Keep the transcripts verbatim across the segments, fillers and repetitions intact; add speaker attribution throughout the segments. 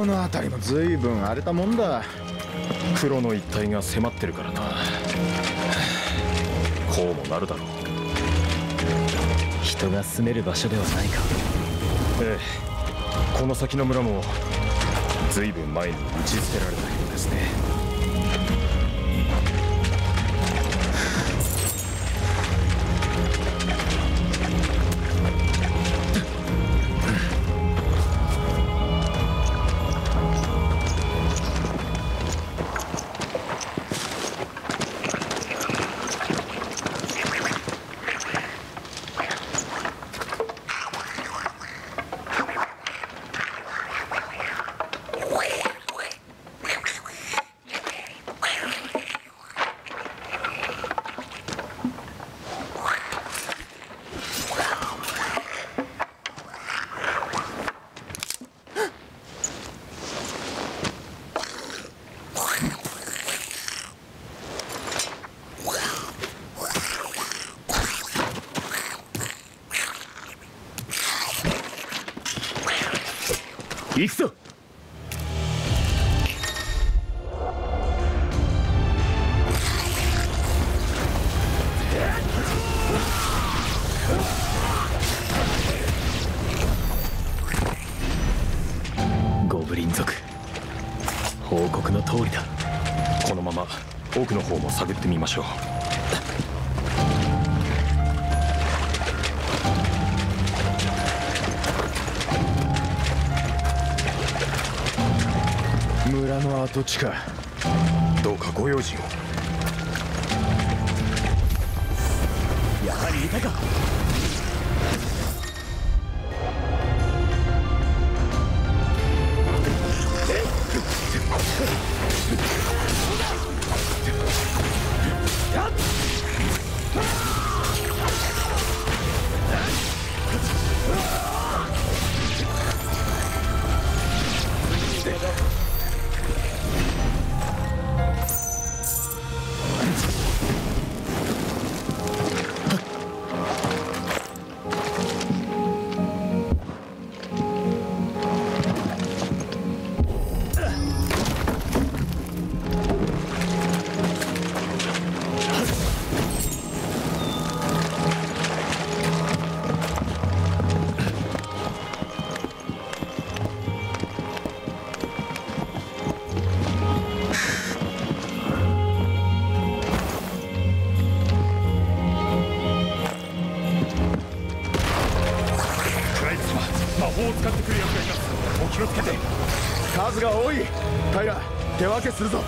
Speaker 1: の辺りも随分荒れたもんだ。
Speaker 2: 黒の一帯が迫ってるからな。こうもなるだろう。
Speaker 3: 人が住める場所ではないか。
Speaker 2: ええ、この先の村も随分前に打ち捨てられたようですね。
Speaker 3: 行くぞ。ゴブリン族、報告の通りだ。
Speaker 2: このまま奥の方も探ってみましょう。
Speaker 1: 村の跡地か。
Speaker 2: どうかご用心を。
Speaker 3: やはりいたか。
Speaker 1: 数が多い。平、手分けするぞ。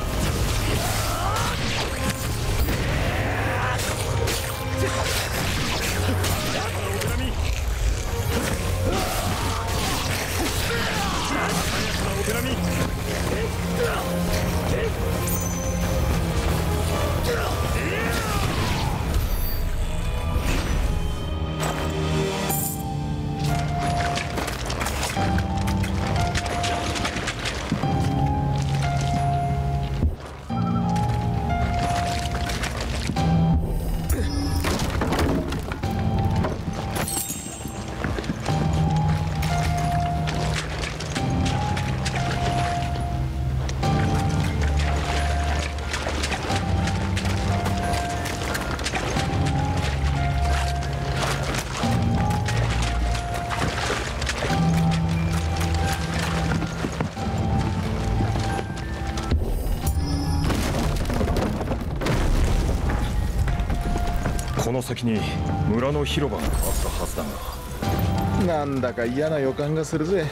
Speaker 2: この先に村の広場があったはずだ
Speaker 1: が、なんだか嫌な予感がするぜ。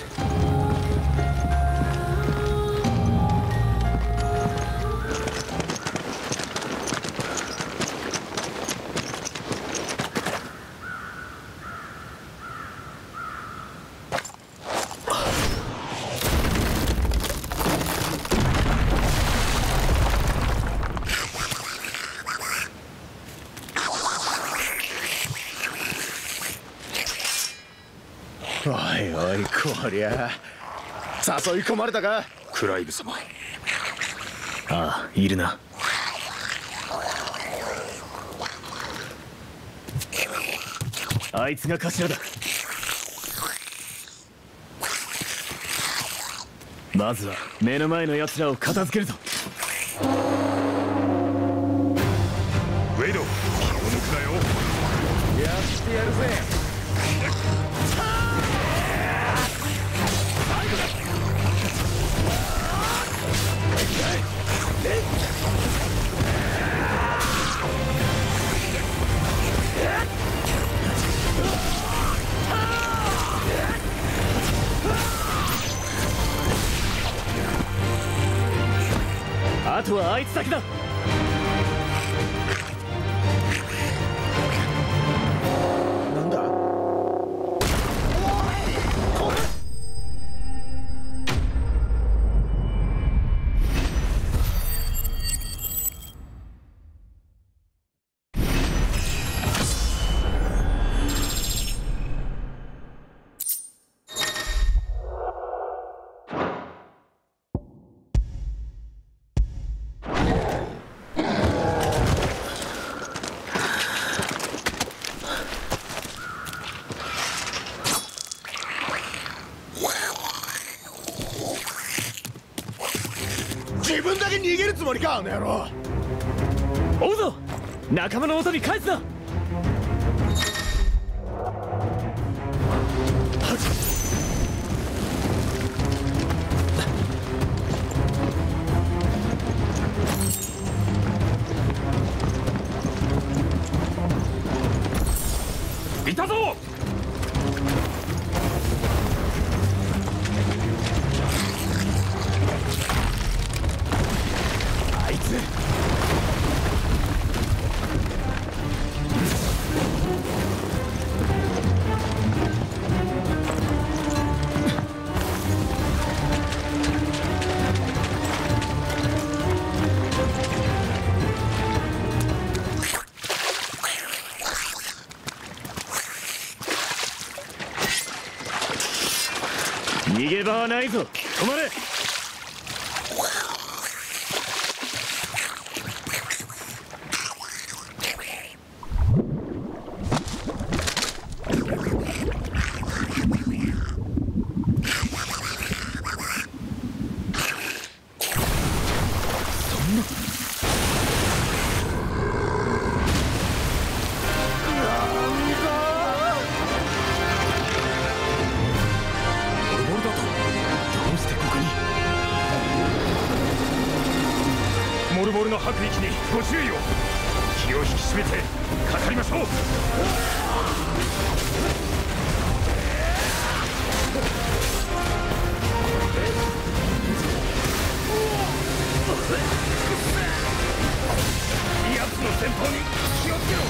Speaker 1: おいおい、こりゃ誘い込まれたか。
Speaker 2: クライブ様。
Speaker 3: ああ、いるな。あいつが頭だ。 まずは目の前の奴らを片付けるぞ。
Speaker 2: ウェイド、気を抜くなよ。
Speaker 1: やってやるぜ。
Speaker 3: あとはあいつだけだ。
Speaker 1: なんだ？自分だけ逃げるつもりか、あの野郎。
Speaker 3: 追うぞ、仲間の元に返すな。
Speaker 2: いたぞ。
Speaker 3: あいつ逃げ場はないぞ。止まれ。
Speaker 2: モルボルの吐く息にご注意を。気を引き締めてかかりましょう。奴の前方に気をつけろ。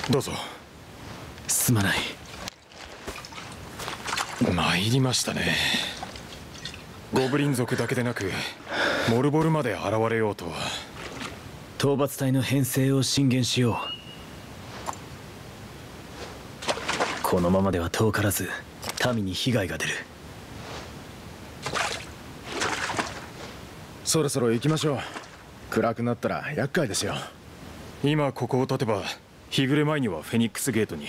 Speaker 2: どうぞ。
Speaker 3: すまない。
Speaker 2: 参りましたね。ゴブリン族だけでなくモルボルまで現れようとは。
Speaker 3: 討伐隊の編成を進言しよう。このままでは遠からず民に被害が出る。
Speaker 1: そろそろ行きましょう。暗くなったら厄介ですよ。
Speaker 2: 今ここを立てば日暮れ前にはフェニックスゲートに。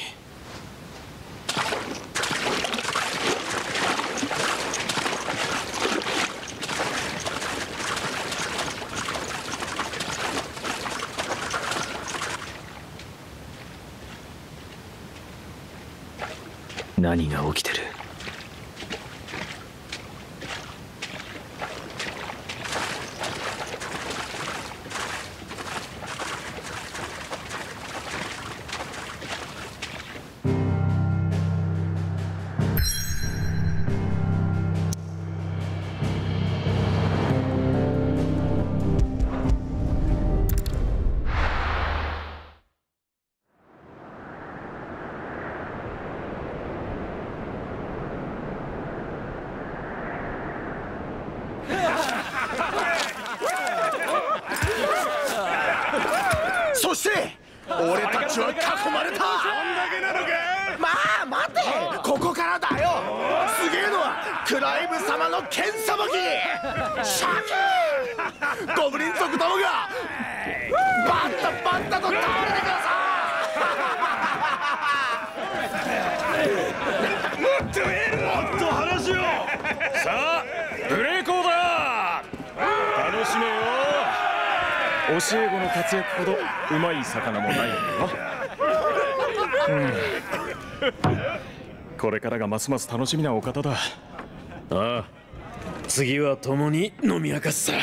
Speaker 3: 何が起きてる？
Speaker 1: そして俺たちは囲まれた。そんだけなのか。まあ待て、ここからだよ。すげえのはクライブ様の剣さばき。シャキーゴブリン族どもがバッタバッタと倒れてください。もっとやる、もっと話を。
Speaker 2: さあブレイコーだ。楽しめよ。教え子の活躍ほどうまい魚もないよな。うん、これからがますます楽しみなお方だ。
Speaker 3: ああ、次は共に飲み明かすさ。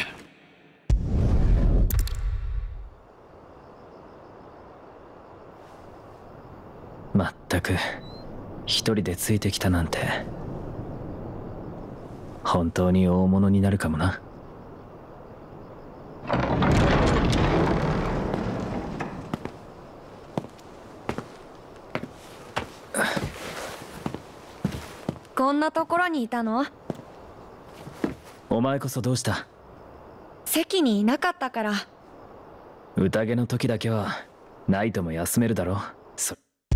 Speaker 3: まったく一人でついてきたなんて本当に大物になるかもな。
Speaker 4: こんなところにいたの？
Speaker 3: お前こそどうした？
Speaker 4: 席にいなかったから。
Speaker 3: 宴の時だけはナイトも休めるだろ。そ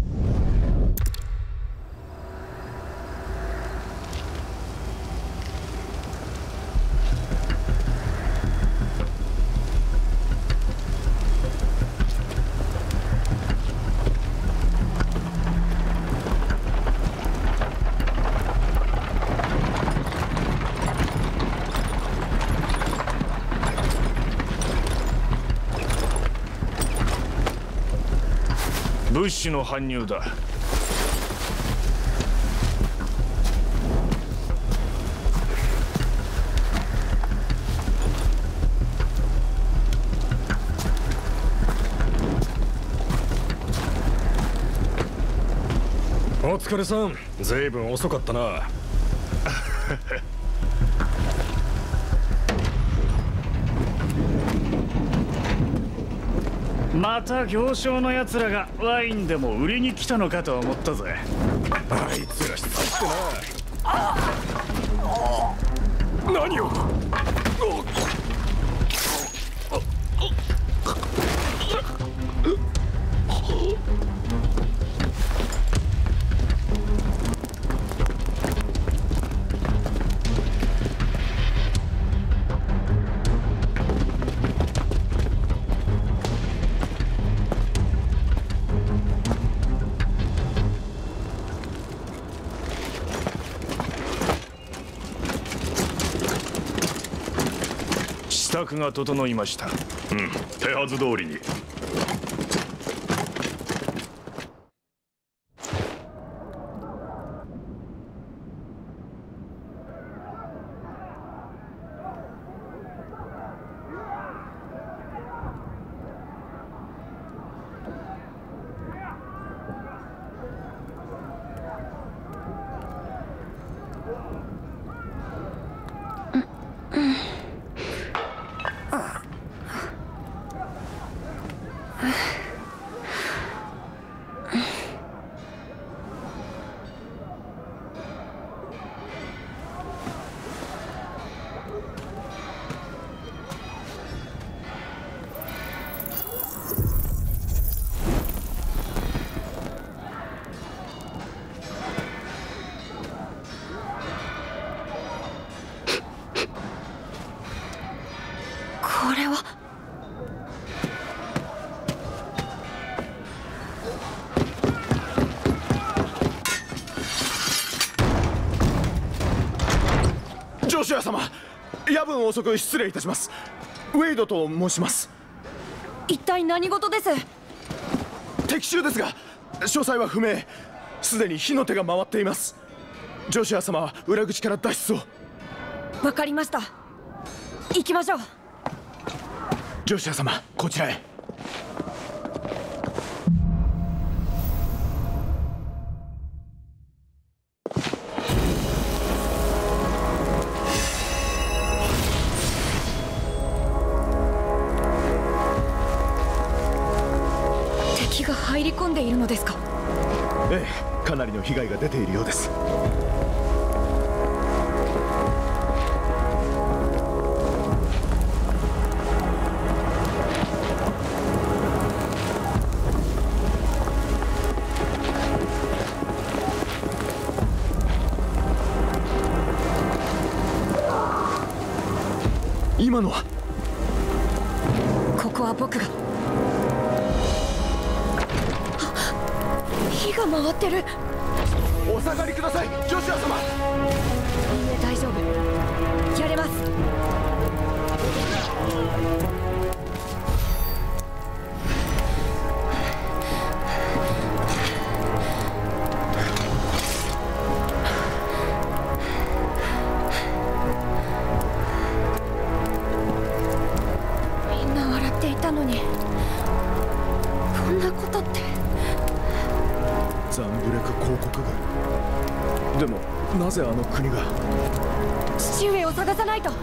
Speaker 2: 物資の搬入だ。
Speaker 5: お疲れさん。ずいぶん遅かったな。
Speaker 6: また行商のやつらがワインでも売りに来たのかと思ったぜ。
Speaker 5: あいつらしつってな。何を。
Speaker 2: 支度が整いました。うん、手はず通りに。
Speaker 4: あ
Speaker 1: ジョシュア様、夜分遅く失礼いたします。ウェイドと申します。
Speaker 4: 一体何事です？
Speaker 1: 敵襲ですが詳細は不明。すでに火の手が回っています。ジョシュア様は裏口から脱出を。
Speaker 4: わかりました。行きましょう。
Speaker 1: ジョシュア様、こちらへ。
Speaker 4: 敵が入り込んでいるのですか？
Speaker 1: ええ、かなりの被害が出ているようです。今のは。
Speaker 4: ここは僕が。火が回ってる。
Speaker 1: お下がりください、ジョシュア様。
Speaker 4: いいえ、大丈夫。やれます。みんな笑っていたのに、こんなことって。
Speaker 1: ザンブレク公国軍。でもなぜあの国が。
Speaker 4: 父上を探さないと。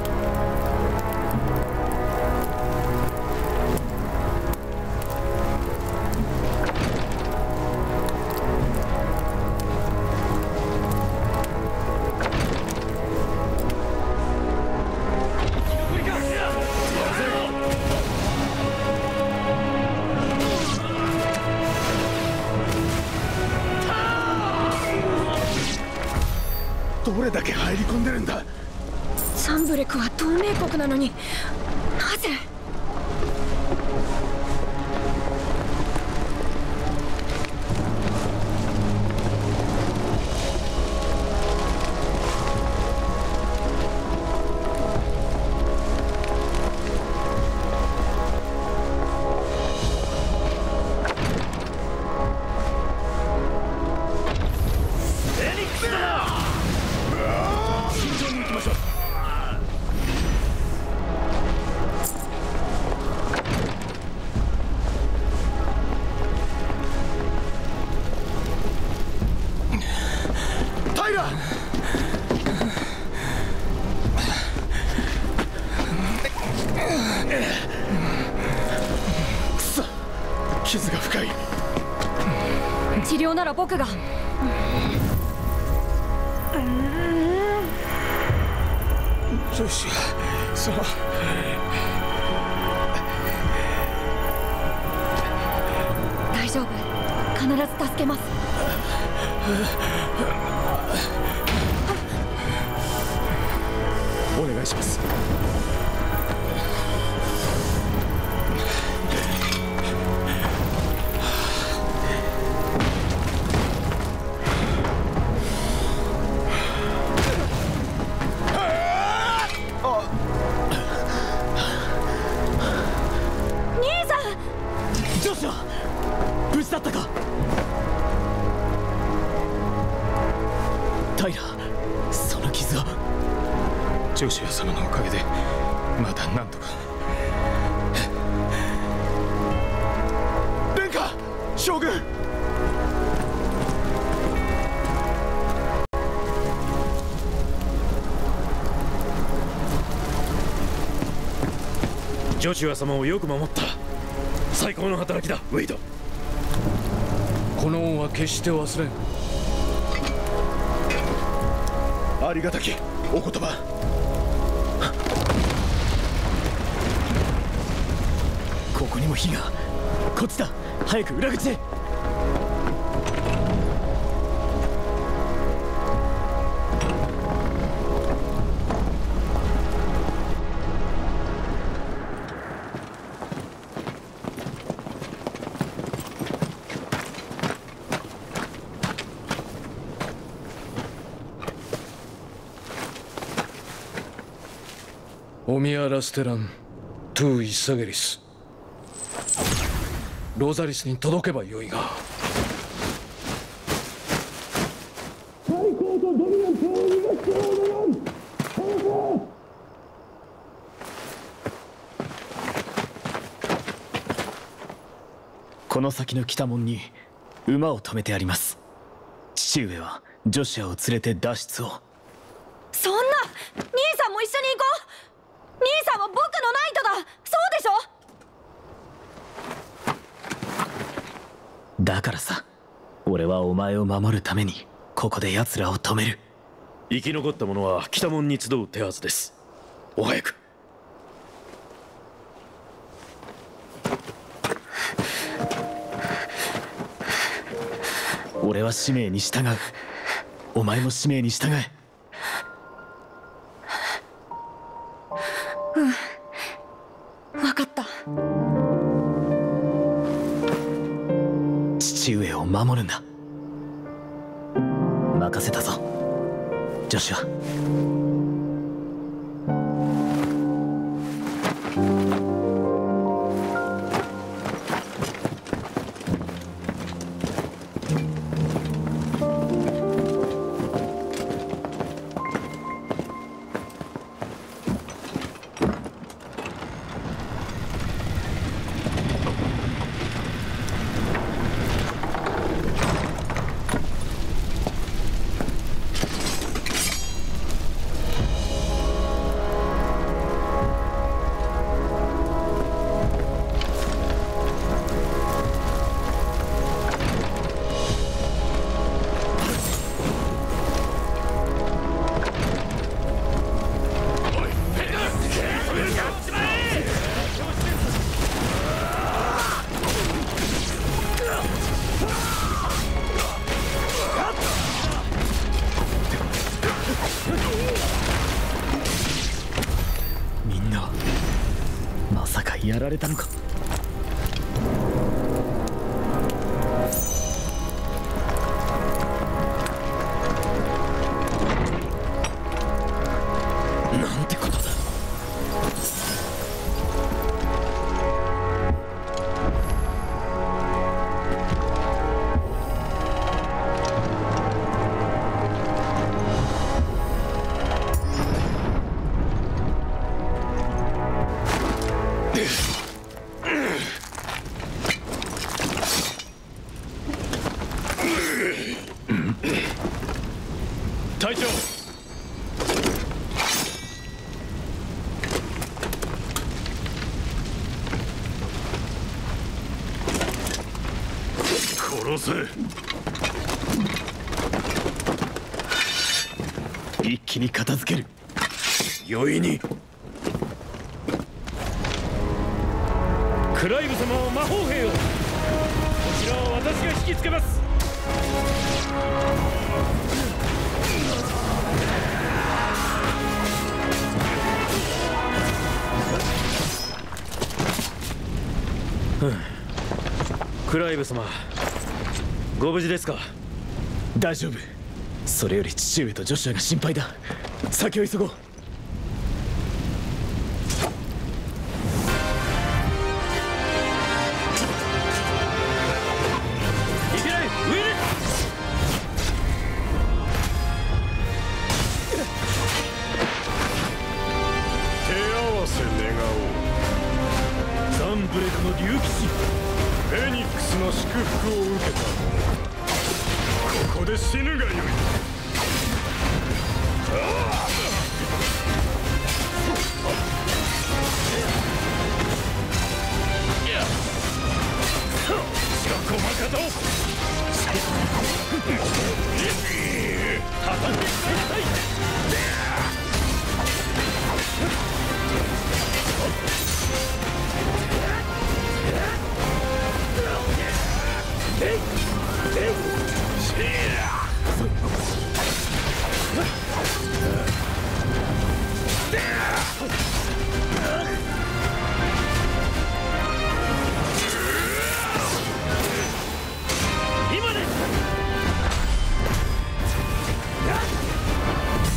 Speaker 1: どれだけ入り込んでるんだ。
Speaker 4: サンブレクは同盟国なのになぜ。
Speaker 1: 傷が深い。
Speaker 4: 治療なら僕が。
Speaker 1: ジョシュア様。
Speaker 4: 大丈夫、必ず助けます。
Speaker 1: お願いします。
Speaker 3: ジョシュア、無事だったか。タイラ、その傷は。
Speaker 2: ジョシュア様のおかげでまだなんとか。
Speaker 1: 殿下、将軍。
Speaker 5: ジョシュア様をよく守った。最高の働きだ、ウェイド。この恩は決して忘れん。
Speaker 1: ありがたきお言葉。
Speaker 3: ここにも火が。こっちだ、早く裏口へ。
Speaker 5: オミア・ラステラン・トゥ・イッサゲリス。ロザリスに届けばよいが。
Speaker 3: この先の北門に馬を止めてあります。父上はジョシュアを連れて脱出を。
Speaker 4: そんな、兄さんも一緒に行こう。兄さんは僕のナイトだ。そうでしょ。
Speaker 3: だからさ、俺はお前を守るためにここで奴らを止める。
Speaker 5: 生き残った者は北門に集う手はずです。お早く。
Speaker 3: 俺は使命に従う。お前も使命に従え。
Speaker 4: うん、分かった。
Speaker 3: 父上を守るんだ。任せたぞ、ジョシュア。みんなまさかやられたのか。なんてことだ。
Speaker 5: 隊長、殺せ。
Speaker 3: 一気に片付ける。
Speaker 5: 容易に。クライブ様を魔法兵を。こちらは私が引きつけます。クライブ様、ご無事ですか。
Speaker 3: 大丈夫。それより父上とジョシュアが心配だ。先を急ごう。
Speaker 5: いけない、上です。
Speaker 2: 手合わせ願おう。
Speaker 5: ザンブレクの竜騎士
Speaker 2: フェニックスの祝福を受けた者がここで死ぬがよい。
Speaker 5: しかこまかとたたんでください。今です。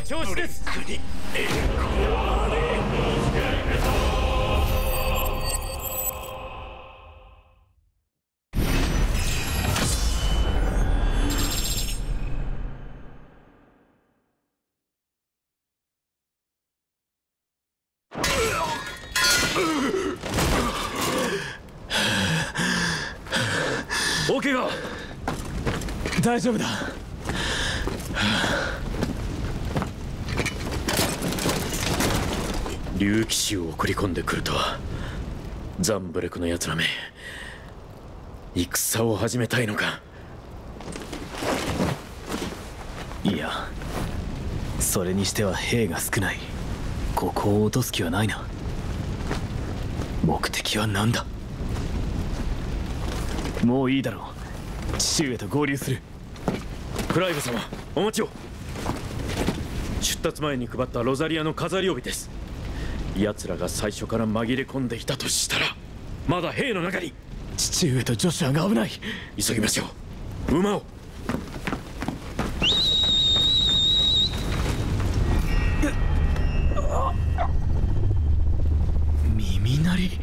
Speaker 5: 調子です。大怪我。
Speaker 3: 大丈夫だ。
Speaker 5: 竜騎士を送り込んでくるとは。ザンブレクのやつらめ、戦を始めたいのか。
Speaker 3: いや、それにしては兵が少ない。ここを落とす気はないな。目的は何だ。もういいだろう。父上と合流する。
Speaker 5: クライブ様、お待ちを。出立前に配ったロザリアの飾り帯です。奴らが最初から紛れ込んでいたとしたら、まだ兵の中に。
Speaker 3: 父上とジョシュアが危ない。
Speaker 5: 急ぎましょう。馬を。
Speaker 3: 耳鳴り。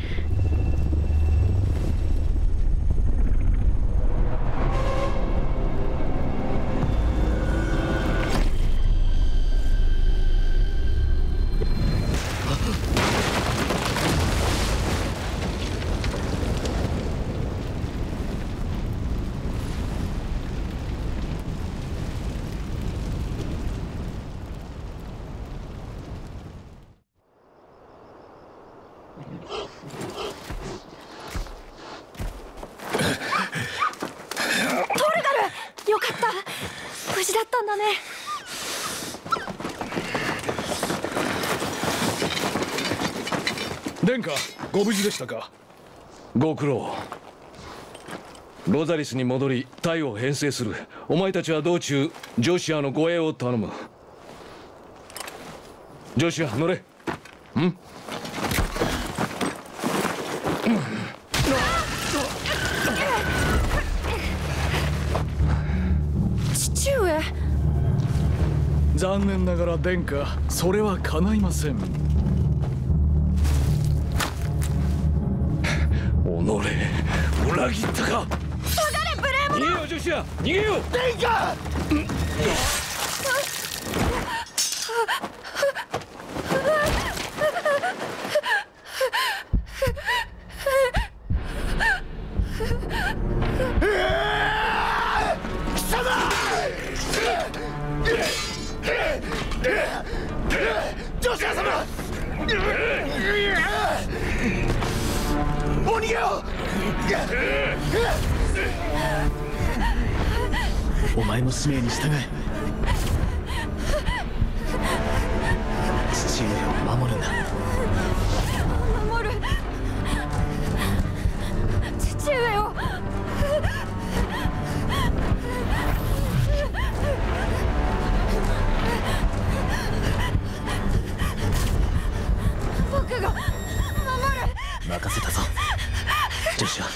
Speaker 4: よかった、無事だったんだね。
Speaker 7: 殿下、ご無事でしたか。ご苦労。ロザリスに戻り隊を編成する。お前たちは道中ジョシュアの護衛を頼む。ジョシュア、乗れ。ん
Speaker 4: 父上。
Speaker 7: 残念ながら殿下、それは叶いません。おのれ、裏切ったか。
Speaker 4: 下がれ、無礼者。
Speaker 7: 逃げようジョシュア、逃げよう。
Speaker 1: 殿下。ジョシュア様、お逃げを。
Speaker 3: お前も使命に従え。父上を守るんだ。
Speaker 4: 守る。父上を。僕が守る。
Speaker 3: 任せたぞジョシュ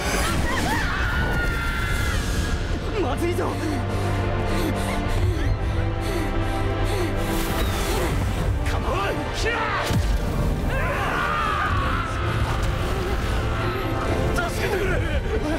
Speaker 3: ア。まずいぞ。
Speaker 1: カモンキラー。助けてくれ。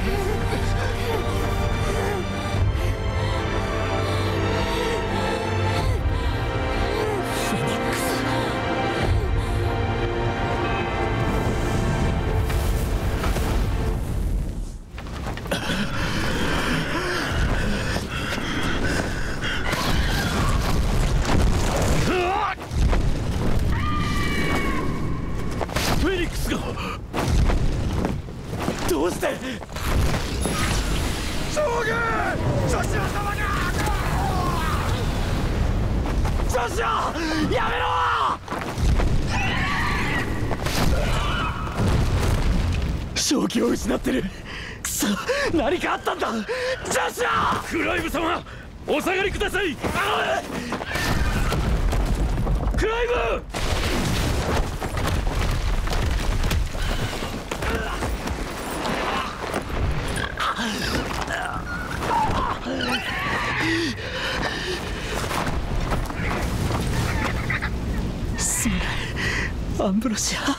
Speaker 5: フェニックスが。どうして。
Speaker 1: 将軍ジョシュア様が。ジョシュア、やめろ。
Speaker 3: 正気を失ってる。くそ、何かあったんだジョシュア。
Speaker 5: クライブ様、お下がりください。クライブ。
Speaker 3: アンブロシア。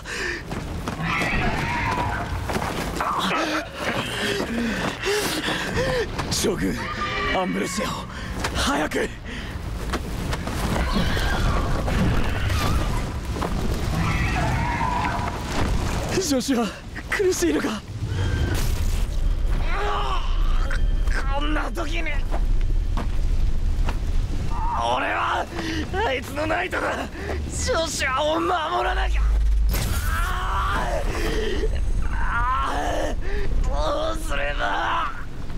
Speaker 3: 将軍アンブロシアを早く。ジョシュア苦しいのか。
Speaker 1: こんな時に俺はあいつのナイトだ。ジョシュアを守らなきゃ。どうすれば。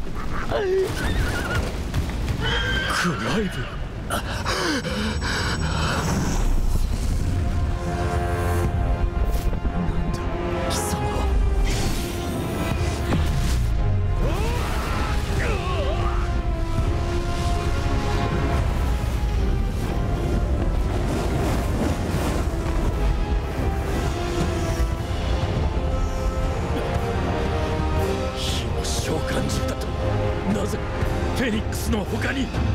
Speaker 3: クライブ。貴様は。
Speaker 5: 火の召喚獣だと。なぜフェニックスの他に。